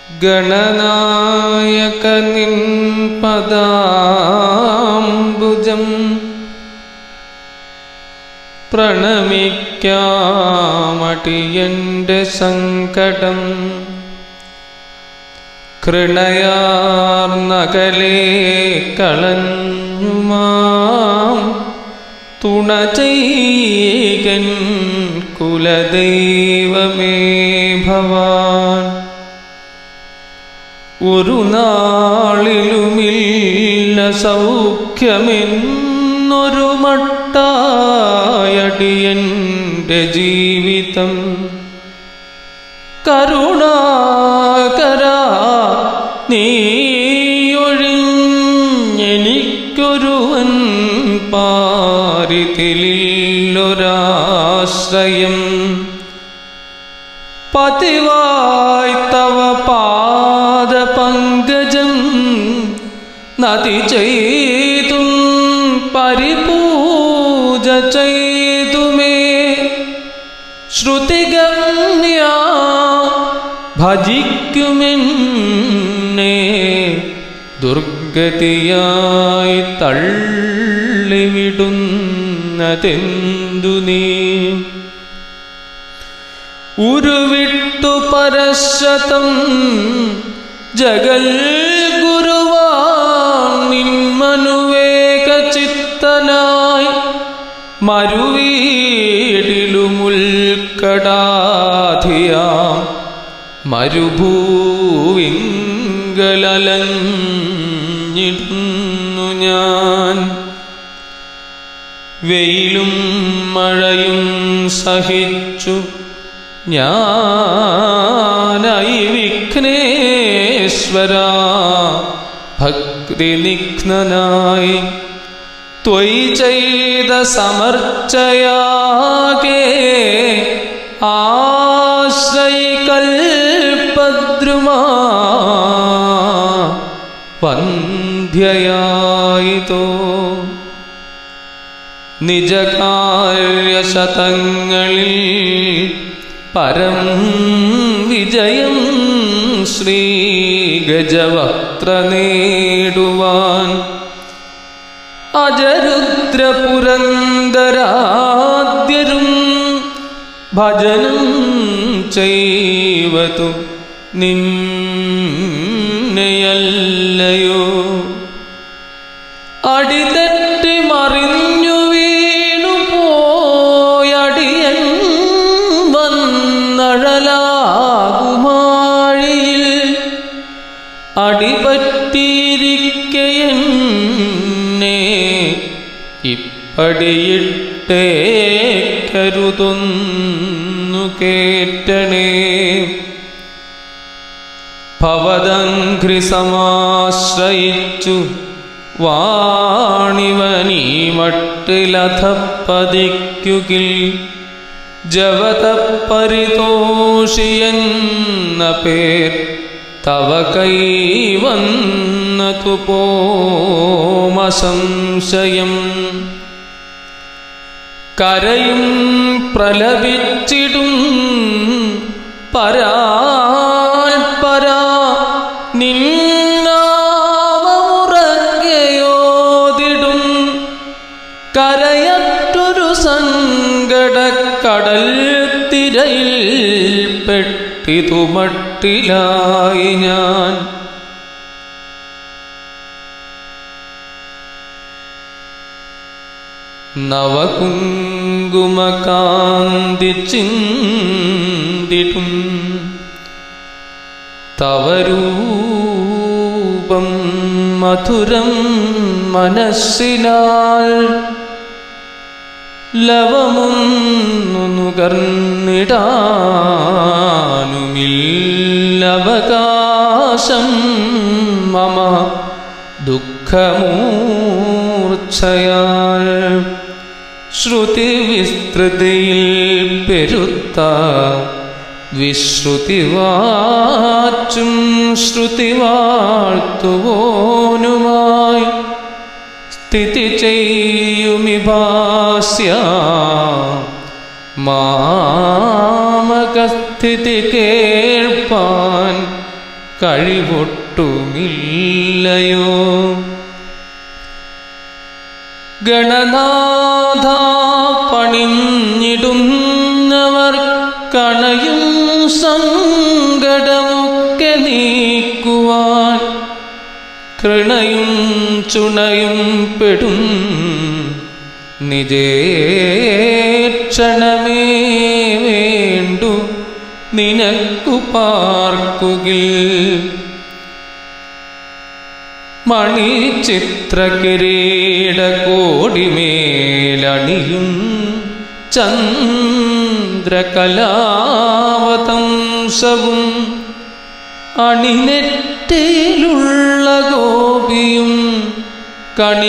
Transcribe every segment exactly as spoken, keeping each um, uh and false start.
ഗണനായക നിൻ പദാംബുജം പ്രണമിക്കാമടിയന്റെ സങ്കടം കൃണയാർന്നകലേ കളഞ്ഞുമാം തുണ ചെയ്കൻ കുലദൈവമേ ഭവാൻ. ഒരു നാളിലുമില്ല സൗഖ്യമെന്നൊരു മട്ടായടിയന്റെ ജീവിതം. കരുണാകരാ നീയൊഴിഞ്ഞെനിക്കൊരുവൻ പാരിതിലൊരാശ്രയം. പതിവായി തവ പാദപങ്കജം നദി ചെയ്തും പരിപൂജ ചെയ്തുമേ. ശ്രുതിഗമ്യാ ഭജിക്കുമെന്നെ ദുർഗതിയായി തള്ളിവിടുന്നതെന്തു നീ. ഉരുവിട്ടു പരശതം ജഗൽ ഗുരുവാം നിന്മനുവേക ചിത്തനായി മരുവീടിലുമുൽക്കടാധിയാം മരുഭൂവിങ്കലലഞ്ഞിടുന്നു ഞാൻ. വെയിലും മഴയും സഹിച്ചു ഞാനായി വിഘ്നേശ്വരാ ഭക്തിനിഘ്നനായി ത്വയി ചെയ്ത സമർച്ചയാകെ ആശ്രയി കൽപദ്രുമാ വന്ധ്യയായിതോ. നിജകാര്യശതങ്ങളിൽ പരം വിജയം ശ്രീഗജവക്ത്ര നേടുവാൻ അജരുദ്രപുരന്ദരാദ്യരും ഭജനം ചെയ്വതു നിന്നെയല്ലയോ. അടിതെറ്റി മറിഞ്ഞു വീണു പോയടിയൻ വന്നഴലാകുമാഴിയിൽ അടിപറ്റിയിരിക്കയെന്നെ ഇപ്പടിയിട്ടേക്കരുതൊന്നു കേറ്റണേ. ഭവദംഘ്രി സമാശ്രയിച്ചു വാണിവനീ മട്ടിലധപ്പതിക്കുകിൽ ജവതപരിതോഷിയെന്ന പേർ തവ കൈവന്നതു പോമസംശയം. കരയും പ്രലപിച്ചിടും പരാൽപരാ നിന്നാമമുറങ്ങയോതിടും കരയറ്റൊരു സങ്കടക്കടൽ തിരയിൽ പെട്ടിതു മട്ടിലായി ഞാൻ. നവകുങ്കുമകാന്തി ചിന്തിടും തവരൂപം മധുരം മനസ്സിനാൽ ലവമൊന്നു നുകർന്നിടാനുമില്ലവകാശം മമ ദുഃഖമൂർച്ഛയാൽ. ശ്രുതി വിസ്തൃതിയിൽ പെരുത്ത വിശ്രുതിവാച്ചും ശ്രുതിവാഴ്ത്തുവോനുമായി സ്ഥിതി ചെയ്യുമി ഭാസ്യ മാമകസ്ഥിതി കേൾപ്പാൻ കഴിവൊട്ടുമില്ലയോ. ഗണനാഥ പണിഞ്ഞിടുന്നവർ കണയും സങ്കടമൊക്കെ നീക്കുവാൻ കൃണയും ചുണയും പെടും നിജേക്ഷണമേ വേണ്ടു നിനക്കു പാർക്കുകിൽ. മണിചിത്രകിരീട കോടിമേലണിയും ചന്ദ്രകലാവതംസവും അണിനെറ്റിലുള്ള ഗോപിയും കണി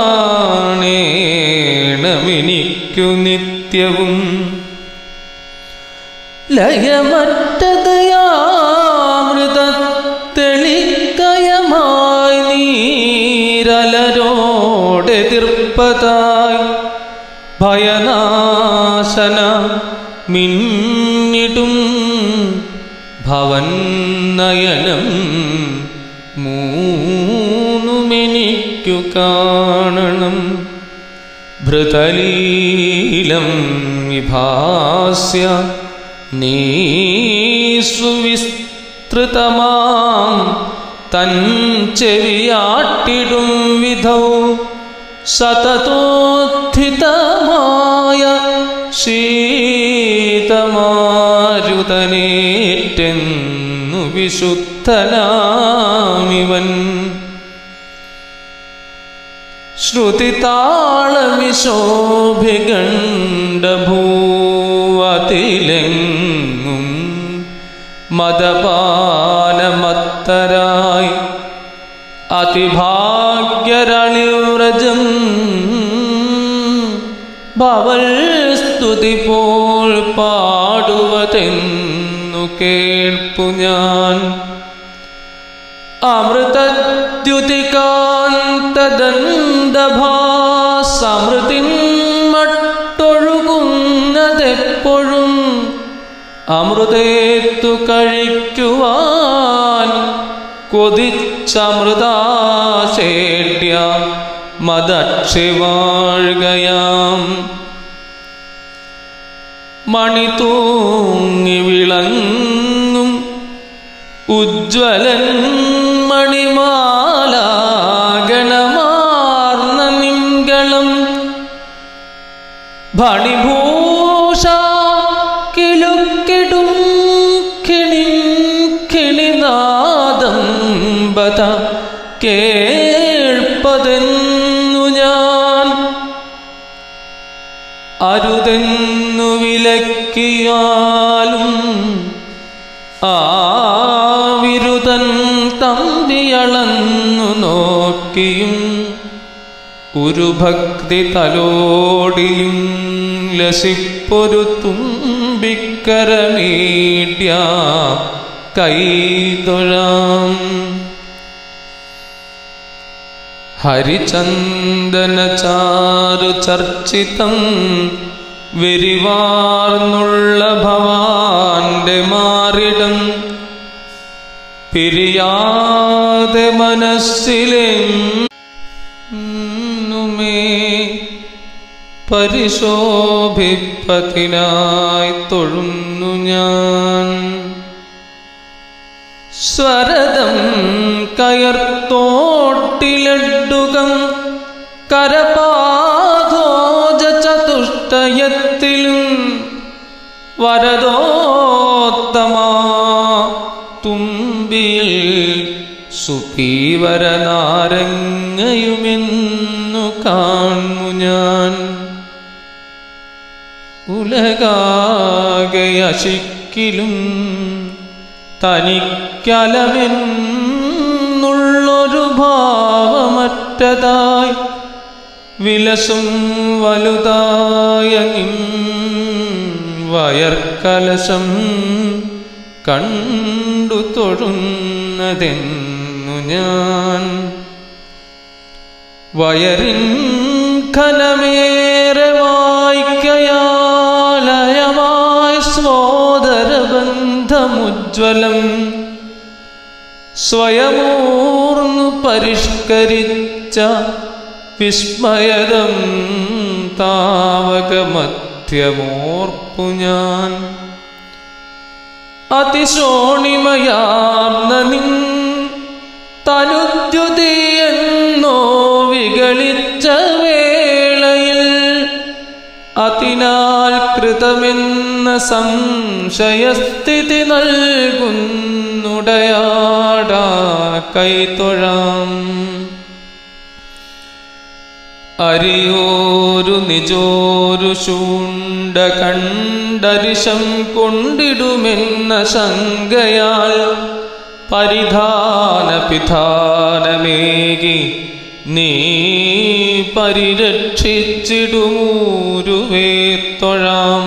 കാണേണമെനിക്കു നിത്യവും. ലയമറ്റതയാമൃത തെളിക്കയമായി നീരലരോടെതിർപ്പതായി ഭയനാശന മിന്നിടും ഭവൻ നയനം മൂന്നുമെനിക്കു കാണണം. ഭൃതലീലം വിഭാസ്യ നീ സുവിസ്തൃതമാം തൻ ചെവിയാട്ടിടും വിധൗ സതതോത്ഥിതമായ ശീതമാരുതനേറ്റെന്നു വിശുദ്ധനാമിവൻ. ശ്രുതിതാളവിശോഭിഗണ്ഡഭൂവതിലെങ്ങും മദപാനമത്തരായി അതിഭാഗ്യരളിവ്രജം ഭവൽ സ്തുതി പോൽ പാടുവതെന്നു കേൾപ്പു ഞാൻ. അമൃതദ്യുതികാന്തദന്തഭാസമൃതിൻ മട്ടൊഴുകുന്നതെപ്പോഴും അമൃതേത്തു കഴിക്കുവാൻ കൊതിച്ചമൃതാശേട്യ മദക്ഷി വാഴുകയാം. മണിതൂങ്ങി വിളങ്ങും ഉജ്ജ്വലൻ മണിമാലാഗണമാർന്ന നിൻകളം ഭണിഭൂഷ കിലുക്കിടും കിണി കിണിനാദം ബത കേൾപ്പതെന്നു ഞാൻ. അരുതെന്നു വിലക്കിയാലും ആവിരുതൻ തമ്പിയളന്നു നോക്കിയും ഒരു ഭക്തി തലോടിയും ലസിപ്പൊരു തുമ്പിക്കരമീട്യ കൈതൊഴാം. ഹരിചന്ദന ചാരു ചർച്ചിതം വെരിവാർന്നുള്ള ഭവാന്റെ മാറിടം പിരിയാതെ മനസ്സിലെന്നുമേ പരിശോഭിപ്പതിനായി തൊഴുന്നു ഞാൻ. സ്വരതം കയർത്തോട്ടിലെടുകം കരപാധോജ ചതുഷ്ടയത്തിലും വരദോത്തമാ തുമ്പിയിൽ സുപീവരനാരങ്ങയുമെന്നു കാണു ഞാൻ. ഉലകാകയശിക്കിലും തനിക്കലമെന്നുള്ളൊരു ഭാവമറ്റതായി വിലസും വലുതായ നിൻ വയർക്കലശം കണ്ടു തൊഴുന്നതെന്നു ഞാൻ. വയറിൻ ഘനമേറെ വായിക്കയാലയമായി സ്വോദരബന്ധമുജ്വലം സ്വയമൂർന്നു പരിഷ്കരിച്ച വിസ്മയദം താവകമധ്യമോർപ്പു ഞാൻ. അതിശോണിമയാർന്ന നിൻ തനുദ്യുതിയെന്നോ വികളിച്ച വേളയിൽ അതിനാൽ കൃതമെന്ന സംശയസ്ഥിതി നൽകുന്നുടയാടാ കൈത്തൊഴാം. അരിയോരു നിജോരു ശൂണ്ട കണ്ടരിശം കൊണ്ടിടുമെന്ന ശങ്കയാൽ പരിധാന പിധാനമേകി നീ പരിരക്ഷിച്ചിടുമൂരുവേത്തൊഴാം.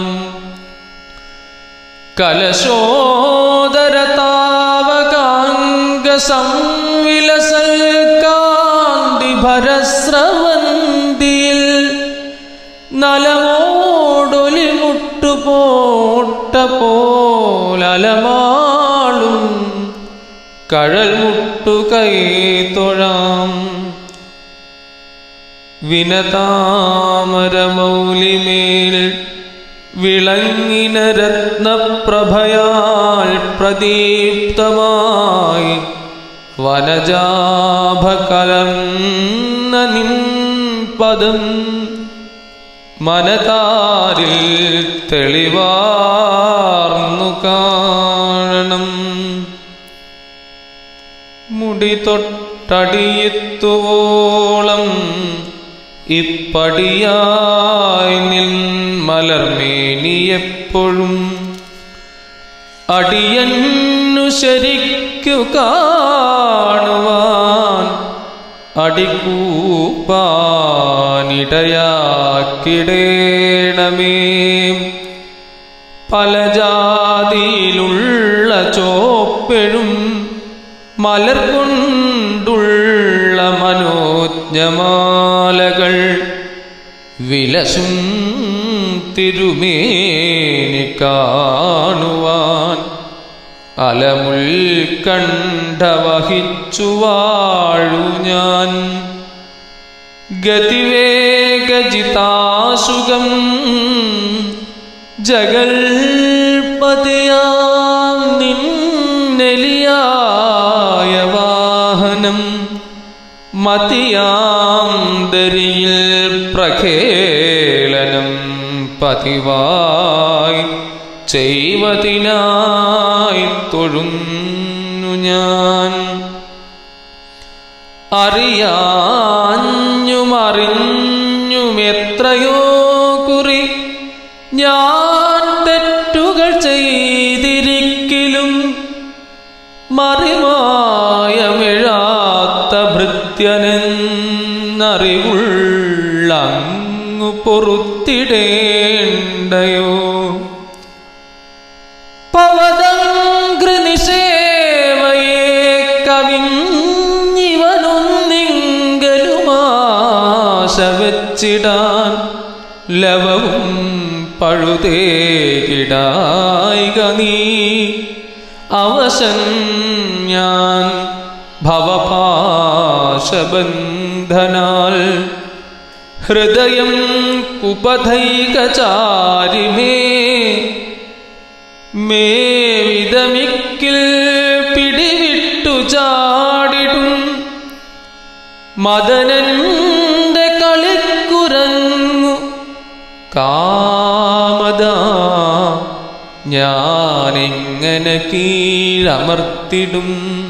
കലശോദര താവകാംഗ സംവിലസൽ കാന്തി ഭരസ്രവന്തിയിൽ നലമോടൊലിമുട്ടുപോട്ട പോലലമാളും കഴൽ മുട്ടുകൈ തൊഴാം. വിനതാമരമൗലിമേൽ വിളങ്ങിന രത്നപ്രഭയാൽ പ്രദീപ്തമായി വനജാഭകലർന്ന നിൻ പദം മനതാരിൽ തെളിവാർന്നു കാണണം. മുടി തൊട്ടടിയെത്തുവോളം ഇപ്പടിയായി നിൻ മലർമേനിയെപ്പോഴും അടിയന്നു ശരിക്കു കാണുവാൻ അടിക്കൂപ്പാനിടയാക്കിടേണമേ. പല ജാതിയിലുള്ള ചോപ്പെഴും മലർ കൊണ്ടുള്ള മനോജ്ഞമാലകൾ വിലസും തിരുമേനി കാണുവാൻ അലമുൽക്കണ്ഠ വഹിച്ചു വാഴു ഞാൻ. ഗതിവേഗജിതാസുഖം ജഗൽപതിയാം നിന്നെലിയായ വാഹനം മതിയാം ദരിയിൽ പ്രഖേലനം പതിവായി ചെയ്വതിനായി തൊഴുന്നു ഞാൻ. അറിയാഞ്ഞുമറിഞ്ഞുമെത്രയോ കുറി ഞാൻ തെറ്റുകൾ ചെയ്തിരിക്കിലും മറിമായമിഴാത്ത ഭൃത്യനെന്നറിവുള്ളങ്ങു പൊറുത്തിടേണ്ടയോ. പവതംഘ്രിനിഷേവയെ കവിഞ്ഞിവനൊന്നിങ്കലുമാശ വെച്ചിടാൻ ലവവും പഴുതേകിടായിക നീ. അവശൻ ഞാൻ ഭവപാശബന്ധനാൽ ഹൃദയം കുപഥൈകചാരിമേ. മേ വിധമിക്കിൽ പിടിവിട്ടു ചാടിടും മദനന്റെ കളിക്കുരങ്ങു കാമദ. ഞാനെങ്ങനെ കീഴമർത്തിടും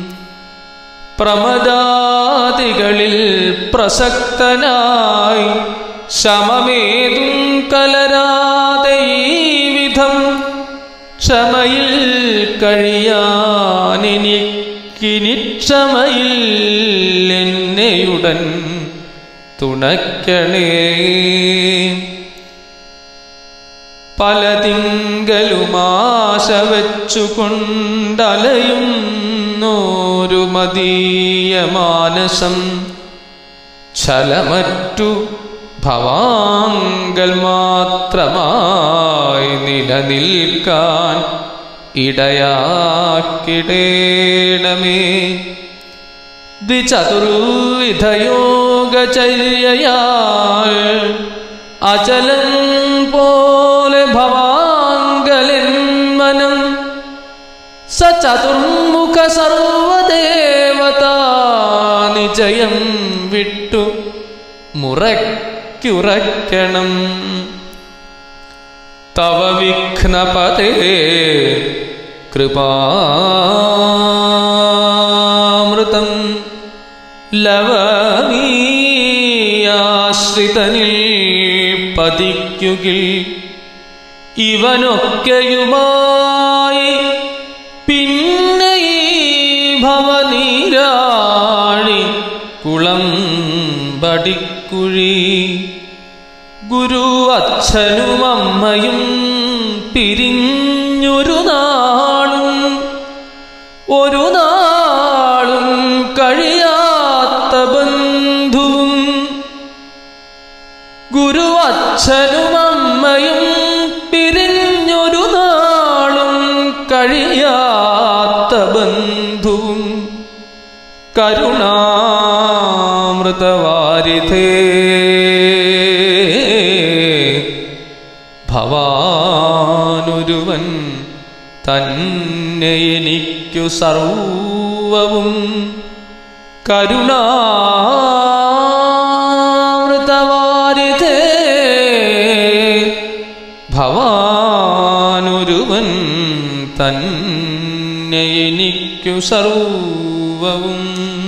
പ്രമദാദികളിൽ പ്രസക്തനായി ശമമേതും കലരാതെ ഈ വിധം ക്ഷമയിൽ കഴിയാനെനിക്കിനിക്ഷമയിൽ എന്നെയുടൻ തുണയ്ക്കണേ. പലതിങ്കലുമാശ വെച്ചുകൊണ്ടലയുന്നോരു മദീയ മാനസം ഛലമറ്റു ഭവാങ്കൽ മാത്രമായി നിലനിൽക്കാൻ ഇടയാക്കിടേണമേ. ദ്വിചതുർവിധയോഗചര്യയാൽ അചലം പോലെ ഭവാങ്കലൻ മനം സചതുർമുഖ സർവദേവതാ നിജയം വിട്ടു മുറയ്ക്കുറയ്ക്കണം. തവ വിഘ്നപതേ കൃപാമൃതം ലവമീയാശ്രിതനിൽ പതിക്കുകിൽ ഇവനൊക്കെയുമായി പിന്നെ ഈ ഭവനീരാണി കുളം ബടിക്കുഴി. ഗുരു അച്ഛനും അമ്മയും പിരിഞ്ഞൊരു നാളും ഒരു നാളും കഴിയാത്ത ബന്ധുവും. ഗുരു അച്ഛനും അമ്മയും പിരിഞ്ഞൊരു നാളും കഴിയാത്ത ബന്ധുവും. കരുണാമൃതവാരിധേ ഭവാനൊരുവൻ തന്നെ എനിക്കു സർവവും. കരുണാമൃതവാരിധേ ഭവാനൊരുവൻ തന്നെ എനിക്കു സർവവും.